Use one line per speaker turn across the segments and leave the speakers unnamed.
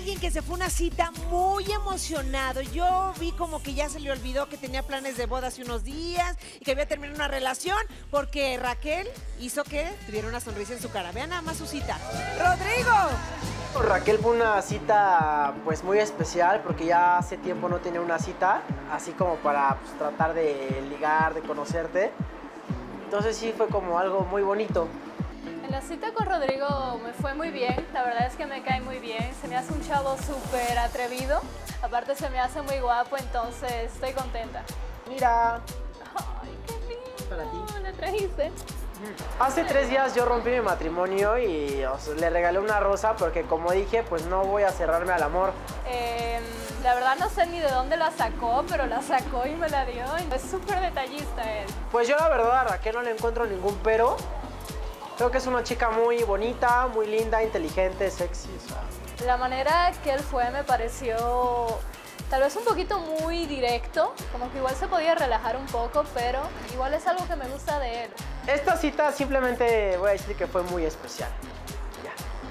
alguien que se fue a una cita muy emocionado. Yo vi como que ya se le olvidó que tenía planes de boda hace unos días y que había terminado una relación porque Raquel hizo que tuviera una sonrisa en su cara. Vean nada más su cita. ¡Rodrigo!
Raquel fue una cita pues muy especial porque ya hace tiempo no tenía una cita, así como para pues, tratar de ligar, de conocerte. Entonces sí fue como algo muy bonito.
En la cita con Rodrigo me fue muy bien, la verdad es que me cae muy bien, se me hace un chavo súper atrevido, aparte se me hace muy guapo, entonces estoy contenta.
Mira.
Ay, qué lindo,
Para ti.
¿la trajiste?
Hace 3 días yo rompí mi matrimonio y le regalé una rosa porque como dije, pues no voy a cerrarme al amor.
La verdad no sé ni de dónde la sacó, pero la sacó y me la dio, es súper detallista él.
Pues yo la verdad a Raquel no le encuentro ningún pero. Creo que es una chica muy bonita, muy linda, inteligente, sexy. O sea.
La manera que él fue me pareció tal vez un poquito muy directo, como que igual se podía relajar un poco, pero igual es algo que me gusta de él.
Esta cita simplemente voy a decir que fue muy especial. Ya.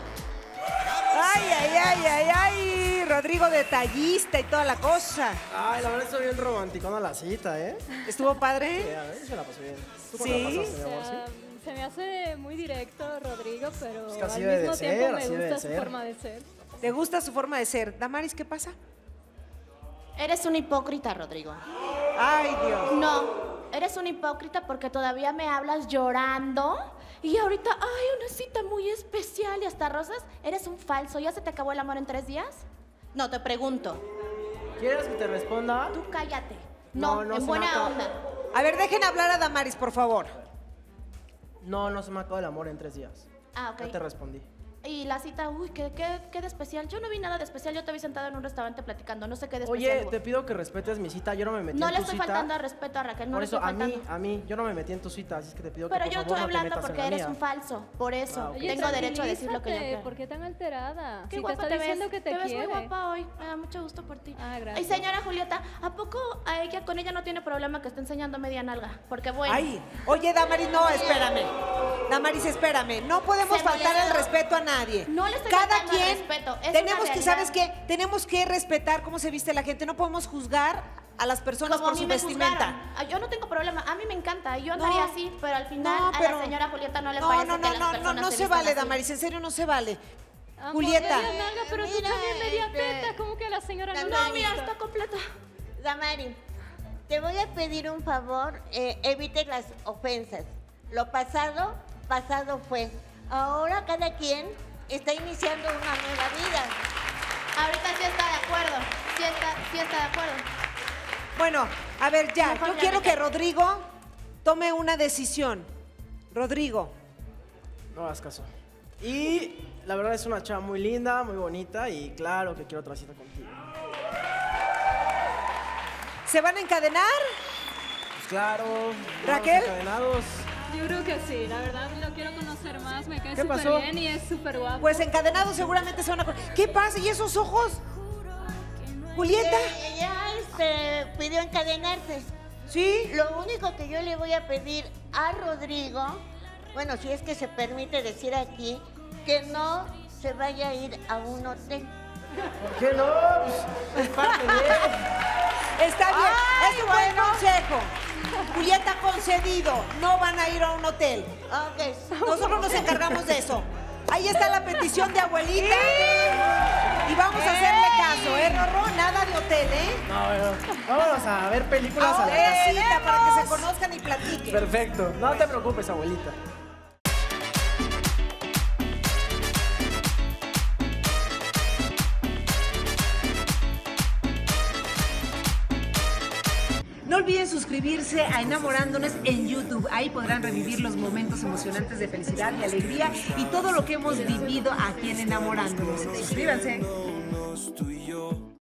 ¡Ay, ay, ay, ay, ay! Rodrigo detallista y toda la cosa.
Ay, la verdad estoy bien romanticona la cita, ¿eh?
¿Estuvo padre?
Sí, a ver, se la pasó bien. ¿Tú
¿Sí?
cómo la pasaste, mi amor? ¿Sí?
Se me hace muy directo Rodrigo, pero
Es que así
al
debe
mismo
de
tiempo
ser,
me
así debe
gusta
de
su
ser.
forma de ser.
¿Te gusta su forma de ser? Damaris, ¿qué pasa?
Eres un hipócrita, Rodrigo.
¡Ay, Dios!
No, eres un hipócrita porque todavía me hablas llorando y ahorita, ay, una cita muy especial y hasta rosas. Eres un falso. ¿Ya se te acabó el amor en 3 días? No, te pregunto.
¿Quieres que te responda?
Tú cállate. No,
No
en
se
buena
mata.
onda.
A ver, dejen hablar a Damaris, por favor.
No, no se me acabó el amor en 3 días.
Ah, ok.
Ya te respondí.
Y la cita, uy, ¿qué de especial? Yo no vi nada de especial, yo te vi sentada en un restaurante platicando, no sé qué de especial
Oye,
hubo.
te pido que respetes mi cita, yo no me metí
No
en
le
tu
estoy
cita.
faltando al respeto a Raquel, no
Por
le
eso,
estoy faltando.
a mí, yo no me metí en tu cita, así es que te pido
Pero
que
yo
por favor
estoy
no te
hablando
metas en
porque
la
eres
mía.
un falso, por eso.
Ah, ok.
Tengo derecho a decir lo que yo quiero.
¿Por qué tan alterada?
Qué
Si te
guapa
está
te ves,
diciendo que te
ves
quiere.
muy guapa hoy, me da mucho gusto por ti.
Ah, gracias.
Y señora Julieta, ¿a poco a ella, con ella no tiene problema que esté enseñando media nalga? Porque bueno,
Ay, oye, Damaris, no, espérame. Damaris, espérame. No podemos
Se
faltar el
molestó.
respeto a nadie.
No le estoy
Cada
faltando al
quien
respeto, es
tenemos
una
que,
realidad.
¿sabes qué? Tenemos que respetar cómo se viste la gente. No podemos juzgar a las personas
como a
por
mí
su
me
vestimenta.
juzgaron. Ah, yo no tengo problema, a mí me encanta, yo andaría
No.
así, pero al final
No,
a
pero-
la señora Julieta no le
No,
parece
no,
que
no,
las
no,
personas
no
se
se
vistan
vale,
así.
Damaris, en serio no se vale.
Amor,
Julieta.
media nalga, pero tú
Mira,
también media
este,
teta, como que la señora no
No,
le
mira,
gusta.
está completa.
Damari, te voy a pedir un favor, evite las ofensas. Lo pasado, pasado fue. Ahora cada quien está iniciando una nueva vida.
Ahorita sí está de acuerdo, sí está de acuerdo.
Bueno, a ver, ya.
Mejor
Yo
ya
quiero
me
que
callo.
Rodrigo tome una decisión. Rodrigo.
No hagas caso. Y la verdad es una chava muy linda, muy bonita y claro que quiero otra cita contigo.
¿Se van a encadenar?
Pues claro.
¿Raquel?
vamos encadenados.
Yo creo que sí, la verdad lo quiero conocer más, me cae
¿Qué
súper
pasó?
bien y es súper guapo.
Pues encadenados seguramente se van a... ¿Qué pasa? ¿Y esos ojos? Julieta.
Ya pidió encadenarse.
¿Sí?
Lo único que yo le voy a pedir a Rodrigo, bueno, si es que se permite decir aquí, que no se vaya a ir a un hotel.
¿Por qué no? Pues, es parte de...
Está bien.
Ay,
Es un buen
bueno.
consejo. Julieta concedido. No van a ir a un hotel.
Ok.
Nosotros nos encargamos de eso. Ahí está la petición de abuelita. Y vamos a hacerle caso, ¿eh, Rorro? Nada de hotel, ¿eh?
No, bueno, vámonos a ver películas a la
Ahora
casa.
cita para que se conozcan y platiquen.
Perfecto. No te preocupes, abuelita.
No olviden suscribirse a Enamorándonos en YouTube. Ahí podrán revivir los momentos emocionantes de felicidad y alegría y todo lo que hemos vivido aquí en Enamorándonos. Suscríbanse.